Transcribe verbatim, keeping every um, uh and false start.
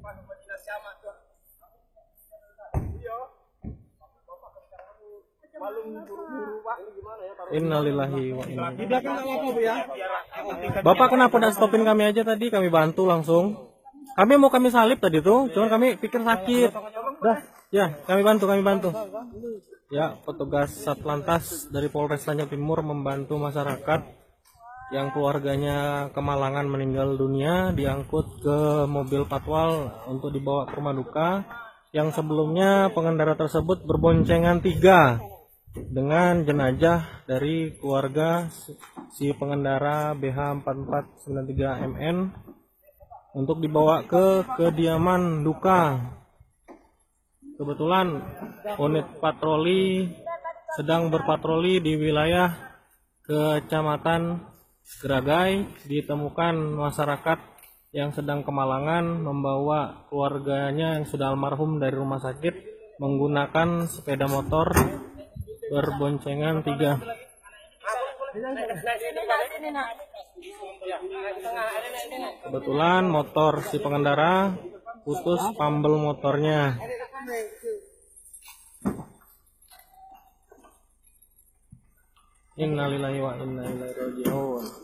Innalillahi wa inna ilaihi raji'un. Bapak kenapa tidak stopin kami aja tadi? Kami bantu langsung. Kami mau kami salib tadi tuh, cuman kami pikir sakit. Dah, ya kami bantu, kami bantu. Ya, petugas Satlantas dari Polres Tanjung Timur membantu masyarakat yang keluarganya kemalangan meninggal dunia diangkut ke mobil patwal untuk dibawa ke rumah duka. Yang sebelumnya pengendara tersebut berboncengan tiga dengan jenazah dari keluarga si pengendara B H empat empat sembilan tiga M N untuk dibawa ke kediaman duka. Kebetulan unit patroli sedang berpatroli di wilayah Kecamatan Geragai, ditemukan masyarakat yang sedang kemalangan membawa keluarganya yang sudah almarhum dari rumah sakit menggunakan sepeda motor berboncengan tiga. Kebetulan motor si pengendara putus pambel motornya. Innalillahi wa inna ilaihi raji'un.